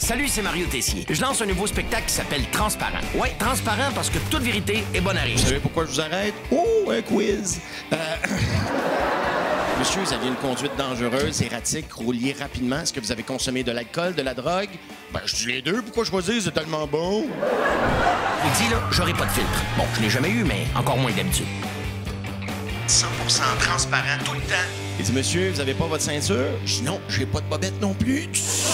Salut, c'est Mario Tessier. Je lance un nouveau spectacle qui s'appelle Transparent. Ouais, transparent parce que toute vérité est bonne à rire. Vous savez pourquoi je vous arrête? Oh, un quiz! Monsieur, vous aviez une conduite dangereuse, erratique, rouliez rapidement. Est-ce que vous avez consommé de l'alcool, de la drogue? Ben, je dis les deux. Pourquoi choisir? C'est tellement bon. Il dit, là, j'aurai pas de filtre. Bon, je l'ai jamais eu, mais encore moins d'habitude. 100% transparent tout le temps. Il dit, monsieur, vous avez pas votre ceinture? Je dis, non, j'ai pas de bobette non plus.